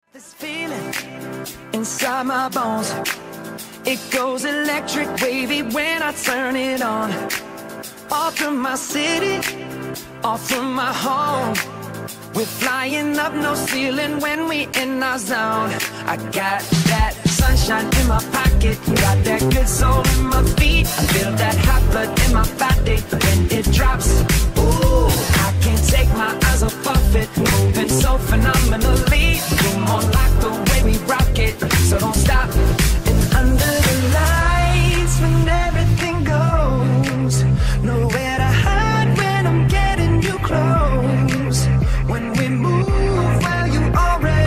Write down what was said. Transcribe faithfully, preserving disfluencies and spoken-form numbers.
This feeling inside my bones, it goes electric wavy when I turn it on. Off from my city, off from my home, we're flying up no ceiling when we in our zone. I got that sunshine in my pocket, got that good soul